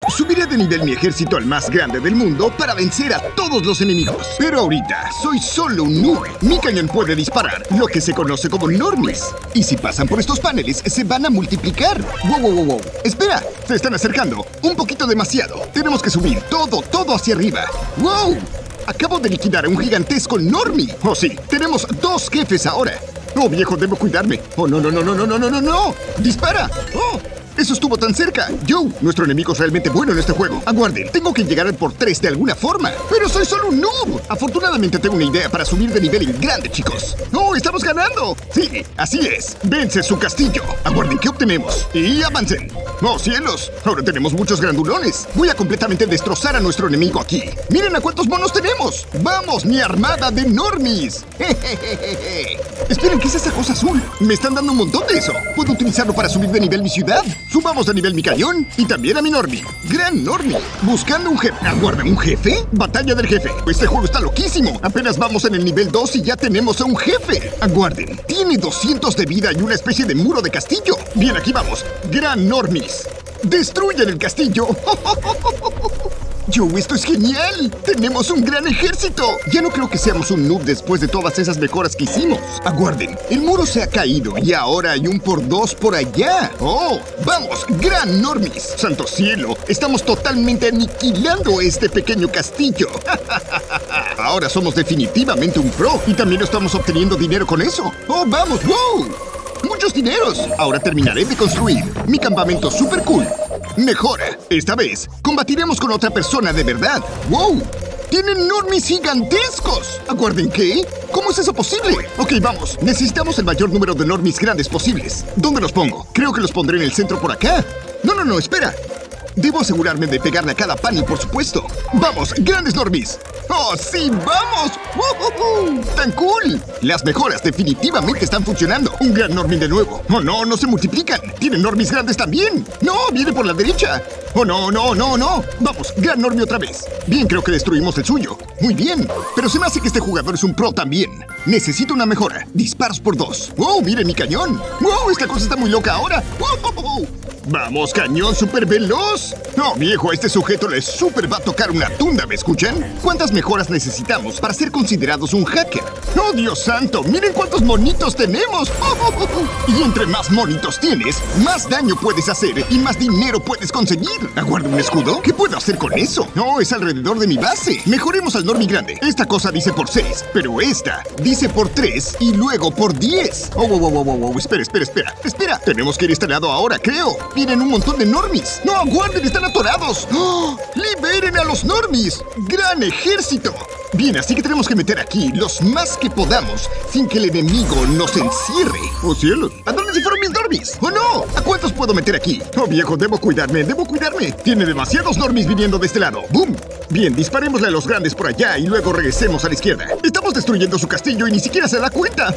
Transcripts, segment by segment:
Subiré de nivel mi ejército al más grande del mundo para vencer a todos los enemigos. Pero ahorita soy solo un noob. Mi cañón puede disparar lo que se conoce como normies. Y si pasan por estos paneles, se van a multiplicar. Wow. Espera, se están acercando. Un poquito demasiado. Tenemos que subir todo hacia arriba. ¡Wow! Acabo de liquidar a un gigantesco normie. Oh, sí, tenemos 2 jefes ahora. Oh, viejo, debo cuidarme. Oh, no. ¡Dispara! ¡Oh! ¡Eso estuvo tan cerca! Joe, nuestro enemigo es realmente bueno en este juego. Aguarden, tengo que llegar al por 3 de alguna forma. ¡Pero soy solo un noob! Afortunadamente tengo una idea para subir de nivel en grande, chicos. ¡Oh, estamos ganando! Sí, así es. Vence su castillo. Aguarden, ¿qué obtenemos? Y avancen. ¡Oh, cielos! Ahora tenemos muchos grandulones. Voy a completamente destrozar a nuestro enemigo aquí. ¡Miren a cuántos monos tenemos! ¡Vamos, mi armada de normies! ¡Jejejeje! Esperen, ¿qué es esa cosa azul? Me están dando un montón de eso. ¿Puedo utilizarlo para subir de nivel mi ciudad? Subamos de nivel mi cañón y también a mi normie. ¡Gran normie! Buscando un jefe. ¿Aguarda un jefe? Batalla del jefe. Este juego está loquísimo. Apenas vamos en el nivel 2 y ya tenemos a un jefe. Aguarden. Tiene 200 de vida y una especie de muro de castillo. Bien, aquí vamos. ¡Gran normies! ¡Destruyen el castillo! ¡Joe, esto es genial! ¡Tenemos un gran ejército! Ya no creo que seamos un noob después de todas esas mejoras que hicimos. Aguarden, el muro se ha caído y ahora hay un por 2 por allá. ¡Oh! ¡Vamos! ¡Gran normies! ¡Santo cielo! Estamos totalmente aniquilando este pequeño castillo. Ahora somos definitivamente un pro y también estamos obteniendo dinero con eso. ¡Oh, vamos! ¡Wow! ¡Muchos dineros! Ahora terminaré de construir mi campamento super cool. Mejora. Esta vez, combatiremos con otra persona de verdad. ¡Wow! ¡Tienen normies gigantescos! ¿Aguarden qué? ¿Cómo es eso posible? Ok, vamos. Necesitamos el mayor número de normies grandes posibles. ¿Dónde los pongo? Creo que los pondré en el centro por acá. No, espera. Debo asegurarme de pegarle a cada panel, por supuesto. ¡Vamos, grandes normies! ¡Oh, sí, vamos! ¡Tan cool! Las mejoras definitivamente están funcionando. Un gran normie de nuevo. ¡Oh, no se multiplican! ¡Tienen normies grandes también! ¡No, viene por la derecha! ¡Oh, no! ¡Vamos, gran normie otra vez! Bien, creo que destruimos el suyo. Muy bien. Pero se me hace que este jugador es un pro también. Necesito una mejora. Disparos por 2. ¡Wow, miren mi cañón! ¡Wow, esta cosa está muy loca ahora! ¡Wow! ¡Vamos, cañón súper veloz! No, viejo, a este sujeto le súper va a tocar una tunda, ¿me escuchan? ¿Cuántas mejoras necesitamos para ser considerados un hacker? ¡Oh, Dios santo! ¡Miren cuántos monitos tenemos! Y entre más monitos tienes, más daño puedes hacer y más dinero puedes conseguir. ¿Aguarda un escudo? ¿Qué puedo hacer con eso? No, es alrededor de mi base. Mejoremos al normie grande. Esta cosa dice por 6, pero esta dice por 3 y luego por 10. Wow. Espera. Tenemos que ir a este lado ahora, creo. Vienen un montón de normies. ¡No, aguarden! ¡Están atorados! ¡Oh! ¡Liberen a los normies! ¡Gran ejército! Bien, así que tenemos que meter aquí los más que podamos sin que el enemigo nos encierre. ¡Oh, cielos! ¿A dónde se fueron mis normies? ¡Oh, no! ¿A cuántos puedo meter aquí? ¡Oh, viejo! Debo cuidarme. Tiene demasiados normies viniendo de este lado. ¡Boom! Bien, disparémosle a los grandes por allá y luego regresemos a la izquierda. Estamos destruyendo su castillo y ni siquiera se da cuenta.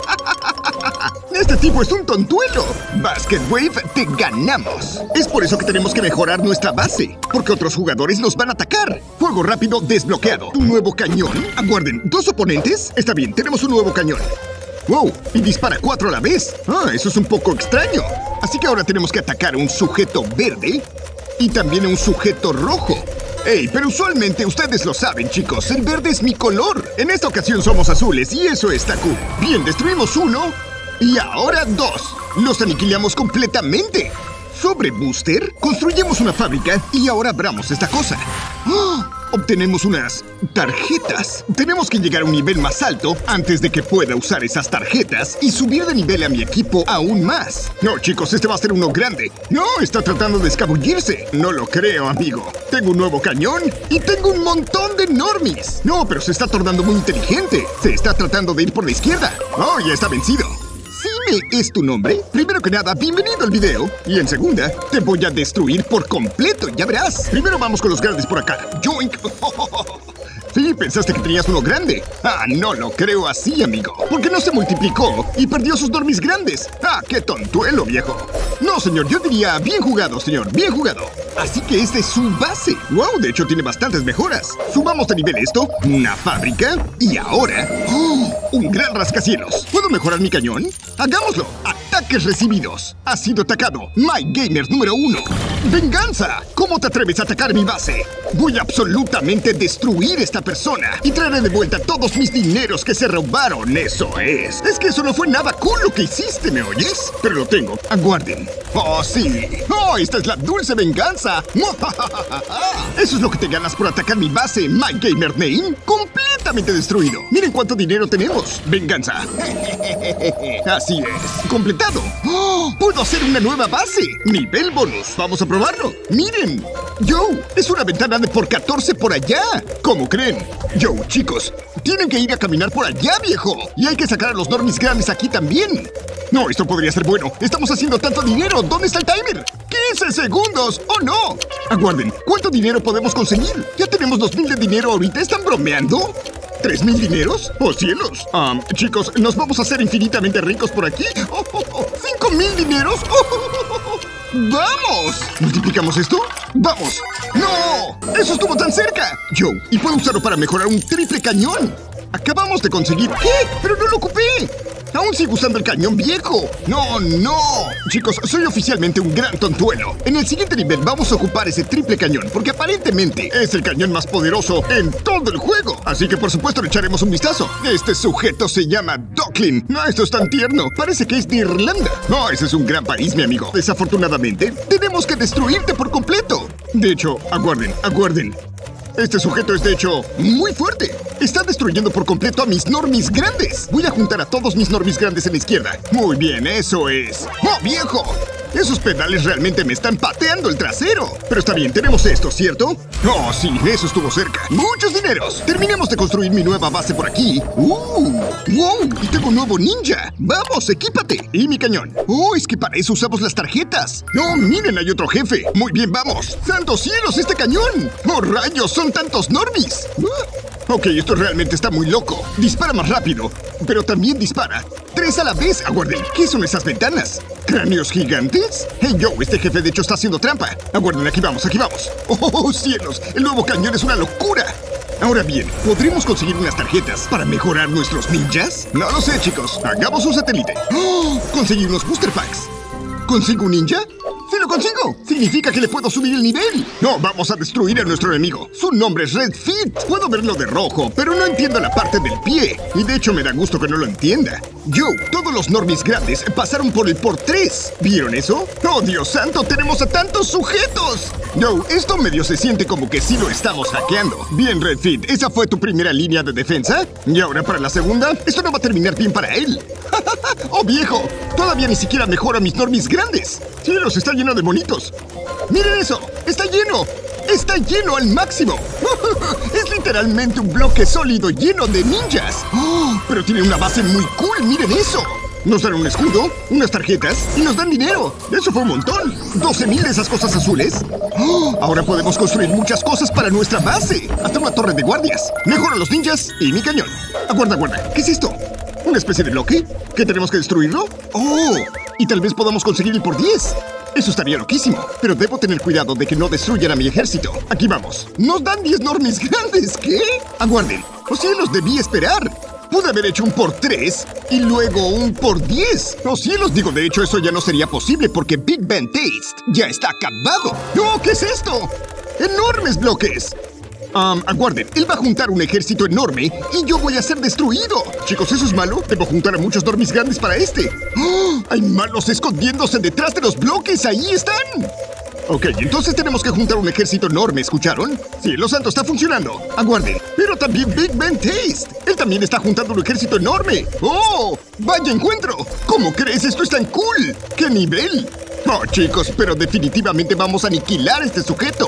Este tipo es un tontuelo. Basket Wave, te ganamos. Es por eso que tenemos que mejorar nuestra base, porque otros jugadores nos van a atacar. Fuego rápido desbloqueado. ¿Un nuevo cañón? Aguarden, ¿2 oponentes? Está bien, tenemos un nuevo cañón. ¡Wow! Y dispara 4 a la vez. Eso es un poco extraño. Así que ahora tenemos que atacar a un sujeto verde y también a un sujeto rojo. ¡Ey! Pero usualmente ustedes lo saben, chicos. El verde es mi color. En esta ocasión somos azules y eso está cool. Bien, destruimos 1 y ahora 2. Los aniquilamos completamente. Sobre Booster, construyemos una fábrica y ahora abramos esta cosa. ¡Oh! Obtenemos unas tarjetas. Tenemos que llegar a un nivel más alto antes de que pueda usar esas tarjetas y subir de nivel a mi equipo aún más. No, chicos, este va a ser uno grande. No, está tratando de escabullirse. No lo creo, amigo. Tengo un nuevo cañón y tengo un montón de normies. No, pero se está tornando muy inteligente. Se está tratando de ir por la izquierda. Oh, ya está vencido. Sime es tu nombre. Primero que nada, bienvenido al video. Y en segunda, te voy a destruir por completo, ya verás. Primero vamos con los grandes por acá. Joink. Sí, pensaste que tenías uno grande. No lo creo así, amigo. Porque no se multiplicó y perdió sus normies grandes. Qué tontuelo, viejo. No, señor, yo diría bien jugado, señor, bien jugado. Así que esta es su base. Wow, de hecho tiene bastantes mejoras. Subamos de nivel esto, una fábrica y ahora... ¡Oh! Un gran rascacielos. ¿Puedo mejorar mi cañón? ¡Hagámoslo! ¡Ataque! Ataques recibidos. Ha sido atacado. My Gamer número 1. ¡Venganza! ¿Cómo te atreves a atacar mi base? Voy a absolutamente destruir esta persona y traeré de vuelta todos mis dineros que se robaron. Eso es. Es que eso no fue nada cool lo que hiciste, ¿me oyes? Pero lo tengo. Aguarden. ¡Oh, sí! ¡Oh, esta es la dulce venganza! Eso es lo que te ganas por atacar mi base, My Gamer Name. Completamente destruido. Miren cuánto dinero tenemos. Venganza. Así es. Completado. ¡Oh! ¡Puedo hacer una nueva base! Nivel bonus. Vamos a probarlo. Miren. Joe, es una ventana de por 14 por allá. ¿Cómo creen? Joe, chicos, tienen que ir a caminar por allá, viejo. Y hay que sacar a los normies grandes aquí también. No, esto podría ser bueno. Estamos haciendo tanto dinero. ¿Dónde está el timer? 15 segundos. ¡Oh, no! Aguarden. ¿Cuánto dinero podemos conseguir? Ya tenemos 2,000 de dinero ahorita. ¿Están bromeando? ¿3,000 dineros? ¡Oh, cielos! Chicos, ¿nos vamos a hacer infinitamente ricos por aquí? ¿5,000 dineros? ¡Vamos! ¿Multiplicamos esto? ¡Vamos! ¡No! ¡Eso estuvo tan cerca! Joe, y puedo usarlo para mejorar un triple cañón. Acabamos de conseguir... ¿Qué? ¡Pero no lo ocupé! Aún sigo usando el cañón viejo. ¡No, no! Chicos, soy oficialmente un gran tontuelo. En el siguiente nivel vamos a ocupar ese triple cañón, porque aparentemente es el cañón más poderoso en todo el juego. Así que por supuesto le echaremos un vistazo. Este sujeto se llama Docklin. No, esto es tan tierno. Parece que es de Irlanda. No, ese es un gran país, mi amigo. Desafortunadamente, tenemos que destruirte por completo. De hecho, aguarden. Este sujeto es, de hecho, muy fuerte. Está destruyendo por completo a mis normies grandes. Voy a juntar a todos mis normies grandes en la izquierda. Muy bien, eso es. ¡Oh, viejo! Esos pedales realmente me están pateando el trasero. Pero está bien, tenemos esto, ¿cierto? Oh, sí, eso estuvo cerca. ¡Muchos dineros! Terminemos de construir mi nueva base por aquí. ¡Wow! Y tengo un nuevo ninja. ¡Vamos, equípate! Y mi cañón. ¡Oh, es que para eso usamos las tarjetas! ¡No, miren, hay otro jefe! Muy bien, vamos. ¡Santos cielos, este cañón! ¡Oh, rayos, son tantos normies! Ok, esto realmente está muy loco. Dispara más rápido, pero también dispara 3 a la vez. Aguarden, ¿qué son esas ventanas? ¿Cráneos gigantes? Hey, Joe, este jefe de hecho está haciendo trampa. Aguarden, aquí vamos. ¡Oh, cielos! El nuevo cañón es una locura. Ahora bien, ¿podremos conseguir unas tarjetas para mejorar nuestros ninjas? No lo sé, chicos. Hagamos un satélite. ¡Oh! Conseguí unos booster packs. ¿Consigo un ninja? ¡Sí lo consigo! ¡Significa que le puedo subir el nivel! ¡No, vamos a destruir a nuestro enemigo! Su nombre es Red Feet. Puedo verlo de rojo, pero no entiendo la parte del pie. Y de hecho me da gusto que no lo entienda. Joe, todos los normies grandes pasaron por el por 3. ¿Vieron eso? ¡Oh, Dios santo! ¡Tenemos a tantos sujetos! Joe, esto medio se siente como que sí lo estamos hackeando. Bien, Red Feet, ¿esa fue tu primera línea de defensa? ¿Y ahora para la segunda? Esto no va a terminar bien para él. ¡Oh, viejo! Todavía ni siquiera mejoro a mis normies grandes. ¡Cielos, está lleno de monitos! ¡Miren eso! ¡Está lleno! ¡Está lleno al máximo! ¡Es literalmente un bloque sólido lleno de ninjas! ¡Oh! Pero tiene una base muy cool, ¡miren eso! Nos dan un escudo, unas tarjetas y nos dan dinero. ¡Eso fue un montón! ¡12,000 de esas cosas azules! ¡Oh! Ahora podemos construir muchas cosas para nuestra base. Hasta una torre de guardias. Mejor a los ninjas y mi cañón. Aguarda. ¿Qué es esto? ¿Una especie de bloque? ¿Que tenemos que destruirlo? ¡Oh! Y tal vez podamos conseguir el por 10. Eso estaría loquísimo. Pero debo tener cuidado de que no destruyan a mi ejército. Aquí vamos. ¡Nos dan 10 normies grandes! ¿Qué? Aguarden. ¡Oh, cielos! Debí esperar. Pude haber hecho un por 3 y luego un por 10. ¡Oh, cielos! Digo, de hecho, eso ya no sería posible porque Big Ben Taste ya está acabado. ¡No! ¿Qué es esto? ¡Enormes bloques! Aguarden, él va a juntar un ejército enorme y yo voy a ser destruido. Chicos, ¿eso es malo? Debo juntar a muchos normies grandes para este. ¡Oh! ¡Hay malos escondiéndose detrás de los bloques! ¡Ahí están! Ok, entonces tenemos que juntar un ejército enorme, ¿escucharon? ¡Cielo santo, está funcionando! Aguarden, pero también Big Ben Taste. Él también está juntando un ejército enorme. ¡Oh! ¡Vaya encuentro! ¿Cómo crees? ¡Esto es tan cool! ¡Qué nivel! Oh, chicos, pero definitivamente vamos a aniquilar a este sujeto.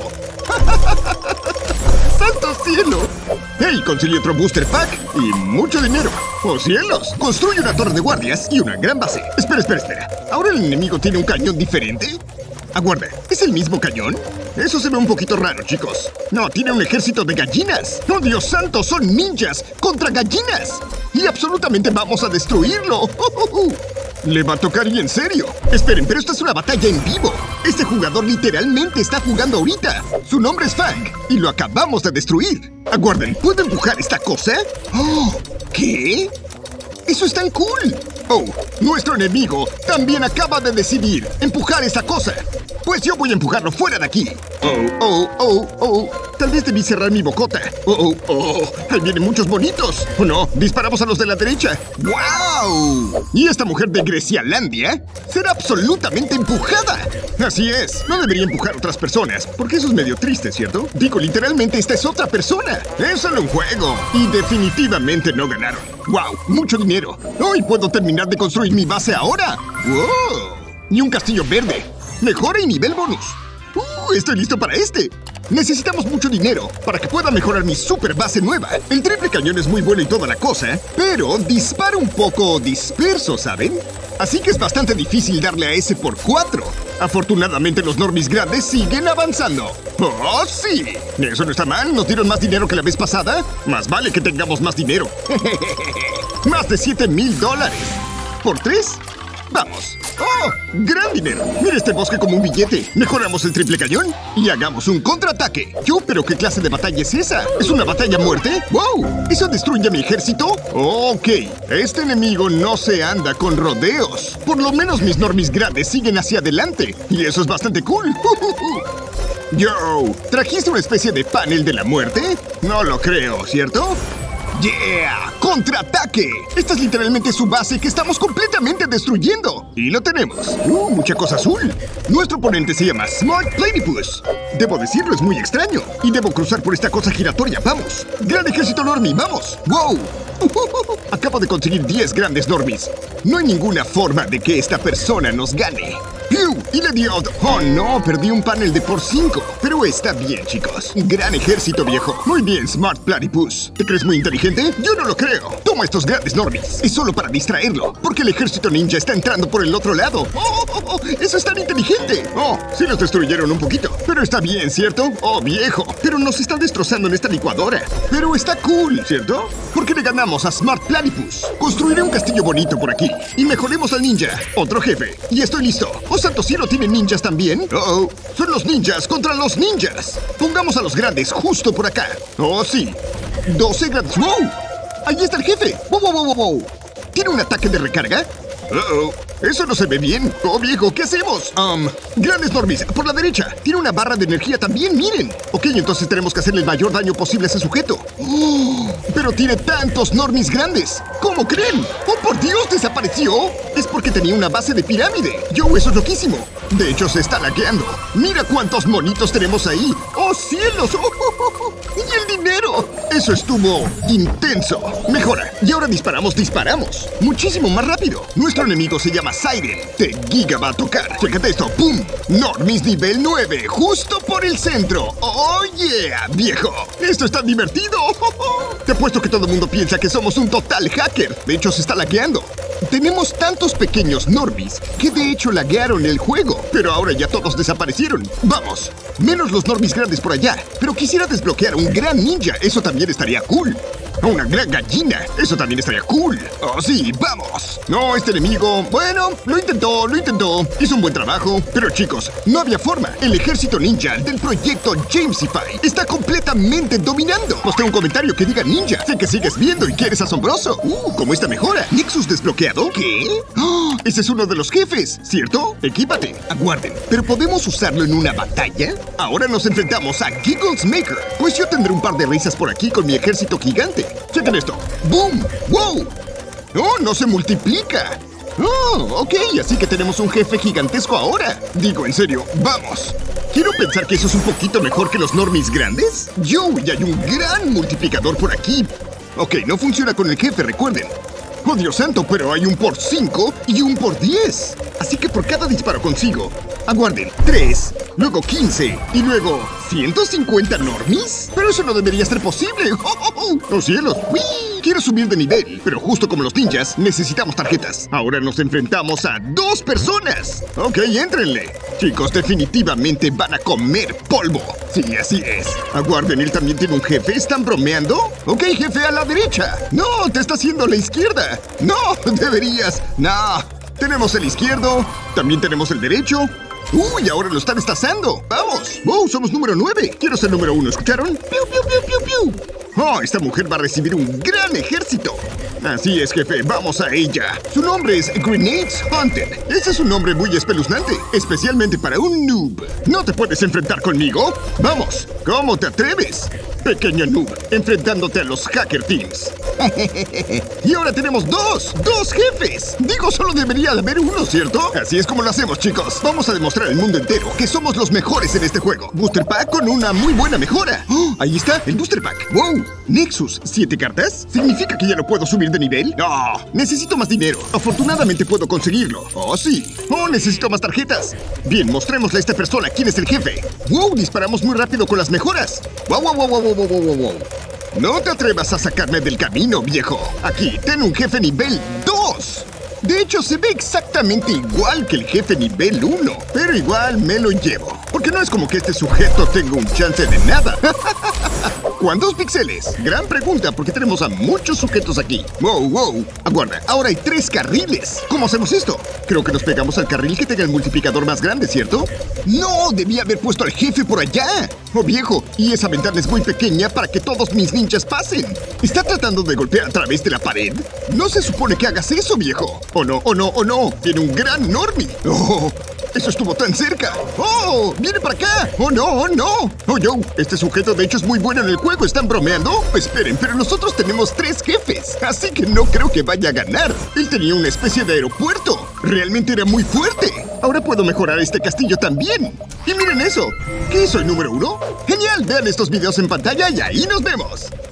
¡Santo cielo! ¡Hey! Conseguí otro booster pack y mucho dinero. ¡Oh, cielos! Construye una torre de guardias y una gran base. Espera. ¿Ahora el enemigo tiene un cañón diferente? Aguarda, ¿es el mismo cañón? Eso se ve un poquito raro, chicos. No, tiene un ejército de gallinas. ¡Oh, Dios santo! ¡Son ninjas contra gallinas! Y absolutamente vamos a destruirlo. Le va a tocar y en serio. Esperen, pero esta es una batalla en vivo. Este jugador literalmente está jugando ahorita. Su nombre es Fang y lo acabamos de destruir. Aguarden, ¿puedo empujar esta cosa? ¡Oh! ¿Qué? ¡Eso es tan cool! Oh, nuestro enemigo también acaba de decidir empujar esta cosa. Pues yo voy a empujarlo fuera de aquí. Tal vez debí cerrar mi bocota. Ahí vienen muchos bonitos. Oh, no. Disparamos a los de la derecha. ¡Wow! Y esta mujer de Grecialandia será absolutamente empujada. Así es. No debería empujar a otras personas, porque eso es medio triste, ¿cierto? Digo, literalmente esta es otra persona. Es solo un juego. Y definitivamente no ganaron. ¡Wow! Mucho dinero. ¡Hoy puedo terminar de construir mi base ahora! ¡Wow! Y un castillo verde. Mejora y nivel bonus. Estoy listo para este. Necesitamos mucho dinero para que pueda mejorar mi super base nueva. El triple cañón es muy bueno y toda la cosa, pero dispara un poco disperso, ¿saben? Así que es bastante difícil darle a ese por 4. Afortunadamente los normis grandes siguen avanzando. ¡Oh, sí! Eso no está mal. ¿Nos dieron más dinero que la vez pasada? Más vale que tengamos más dinero. Más de $7,000. ¿Por 3? ¡Vamos! ¡Oh! ¡Gran dinero! Mira este bosque como un billete. Mejoramos el triple cañón y hagamos un contraataque. ¿Pero qué clase de batalla es esa? ¿Es una batalla a muerte? ¡Wow! ¿Eso destruye a mi ejército? Ok. Este enemigo no se anda con rodeos. Por lo menos mis normis grandes siguen hacia adelante. Y eso es bastante cool. Yo, ¿trajiste una especie de panel de la muerte? No lo creo, ¿cierto? ¡Yeah! ¡Contraataque! Esta es literalmente su base que estamos completamente destruyendo. Y lo tenemos. Mucha cosa azul. Nuestro oponente se llama Smart Platypus. Debo decirlo, es muy extraño. Y debo cruzar por esta cosa giratoria. ¡Vamos! ¡Gran ejército normie! ¡Vamos! ¡Wow! Acabo de conseguir 10 grandes normies. No hay ninguna forma de que esta persona nos gane. Y le dio... ¡Oh, no! Perdí un panel de por 5. Pero está bien, chicos. Gran ejército, viejo. Muy bien, Smart Platypus. ¿Te crees muy inteligente? Yo no lo creo. Toma estos grandes normies. Es solo para distraerlo. Porque el ejército ninja está entrando por el otro lado. ¡Oh! ¡Eso es tan inteligente! ¡Oh! Sí los destruyeron un poquito. Pero está bien, ¿cierto? ¡Oh, viejo! Pero nos están destrozando en esta licuadora. Pero está cool, ¿cierto? Porque le ganamos a Smart Platypus. Construiré un castillo bonito por aquí. Y mejoremos al ninja. Otro jefe. Y estoy listo. ¡Oh, santo cielo! ¿Tienen ninjas también? ¡Oh! Son los ninjas contra los ninjas. Pongamos a los grandes justo por acá. ¡Oh, sí! 12 grandes. ¡Wow! ¡Ahí está el jefe! ¡Wow! ¿Tiene un ataque de recarga? Eso no se ve bien. Oh, viejo, ¿qué hacemos? Grandes normis, por la derecha. Tiene una barra de energía también, miren. Ok, entonces tenemos que hacerle el mayor daño posible a ese sujeto. Pero tiene tantos normis grandes. ¿Cómo creen? ¡Oh, por Dios! ¿Desapareció? Es porque tenía una base de pirámide. Eso es loquísimo. De hecho, se está laqueando. Mira cuántos monitos tenemos ahí. ¡Oh, cielos! ¡Y el dinero! Eso estuvo intenso. Mejora. Y ahora disparamos. Muchísimo más rápido. Nuestro enemigo se llama Siren. Te Giga va a tocar. Chécate esto. ¡Pum! Normis nivel 9. Justo por el centro. ¡Oh, yeah, viejo! ¡Esto está divertido! Te apuesto que todo el mundo piensa que somos un total hacker. De hecho, se está lagueando. Tenemos tantos pequeños normis que de hecho laguearon el juego. Pero ahora ya todos desaparecieron. ¡Vamos! Menos los normis grandes por allá. Pero quisiera desbloquear un gran ninja. Eso también estaría cool. Una gran gallina. Eso también estaría cool. Oh, sí, vamos. No, este enemigo... Bueno, lo intentó. Hizo un buen trabajo. Pero chicos, no había forma. El ejército ninja del proyecto Jamesify está completamente dominando. Posté un comentario que diga ninja. Sé que sigues viendo y que eres asombroso. ¿Cómo esta mejora? ¿Nexus desbloqueado? ¿Qué? ¡Oh! Ese es uno de los jefes, ¿cierto? Equípate. Aguarden. ¿Pero podemos usarlo en una batalla? Ahora nos enfrentamos a Giggles Maker. Pues yo tendré un par de risas por aquí con mi ejército gigante. Chequen esto. ¡Boom! ¡Wow! ¡Oh, no se multiplica! ¡Oh, ok! Así que tenemos un jefe gigantesco ahora. Digo, en serio, ¡vamos! Quiero pensar que eso es un poquito mejor que los normis grandes. Y hay un gran multiplicador por aquí. Ok, no funciona con el jefe, recuerden. ¡Oh, Dios santo! Pero hay un por 5 y un por 10. Así que por cada disparo consigo. Aguarden. 3, luego 15 y luego 150 normis. Pero eso no debería ser posible. ¡Oh, cielos! ¡Uy! Quiero subir de nivel, pero justo como los ninjas, necesitamos tarjetas. Ahora nos enfrentamos a 2 personas. Ok, éntrenle. Chicos, definitivamente van a comer polvo. Sí, así es. Aguarden, él también tiene un jefe. ¿Están bromeando? Ok, jefe, a la derecha. No, te está haciendo a la izquierda. No, deberías. No. Tenemos el izquierdo. También tenemos el derecho. ¡Uy! Ahora lo están destazando. ¡Vamos! ¡Wow! Somos número 9. Quiero ser número 1, ¿escucharon? ¡Piu, piu, piu, piu, piu! ¡Oh! Esta mujer va a recibir un gran ejército. Así es, jefe, vamos a ella. Su nombre es Grenades Hunter. Ese es un nombre muy espeluznante, especialmente para un noob. ¿No te puedes enfrentar conmigo? ¡Vamos! ¿Cómo te atreves? Pequeño noob, enfrentándote a los Hacker Teams. Y ahora tenemos dos jefes. Digo, solo debería de haber uno, ¿cierto? Así es como lo hacemos, chicos. Vamos a demostrar al mundo entero que somos los mejores en este juego. Booster Pack con una muy buena mejora. ¡Oh! Ahí está, el Booster Pack. ¡Wow! Nexus, ¿7 cartas? ¿Significa que ya no puedo subir de nivel? ¡No! Necesito más dinero. Afortunadamente puedo conseguirlo. ¡Oh, sí! ¡Oh, necesito más tarjetas! Bien, mostrémosle a esta persona quién es el jefe. ¡Wow! Disparamos muy rápido con las mejoras. ¡Wow, wow, wow, wow, wow, wow, wow! No te atrevas a sacarme del camino, viejo. Aquí, ten un jefe nivel 2. De hecho, se ve exactamente igual que el jefe nivel 1. Pero igual me lo llevo. Porque no es como que este sujeto tenga un chance de nada. ¿Cuántos píxeles? Gran pregunta, porque tenemos a muchos sujetos aquí. Wow, wow. Aguarda, ahora hay 3 carriles. ¿Cómo hacemos esto? Creo que nos pegamos al carril que tenga el multiplicador más grande, ¿cierto? ¡No! Debía haber puesto al jefe por allá. Oh, viejo, y esa ventana es muy pequeña para que todos mis ninjas pasen. ¿Está tratando de golpear a través de la pared? No se supone que hagas eso, viejo. ¡Oh, no, oh, no, oh, no! ¡Tiene un gran normie! ¡Oh! ¡Eso estuvo tan cerca! ¡Oh! ¡Viene para acá! ¡Oh, no! ¡Oh, no! ¡Oh, yo! Este sujeto de hecho es muy bueno en el juego. ¿Están bromeando? Esperen, pero nosotros tenemos 3 jefes. Así que no creo que vaya a ganar. Él tenía una especie de aeropuerto. Realmente era muy fuerte. Ahora puedo mejorar este castillo también. Y miren eso. ¿Qué soy número 1? ¡Genial! Vean estos videos en pantalla y ahí nos vemos.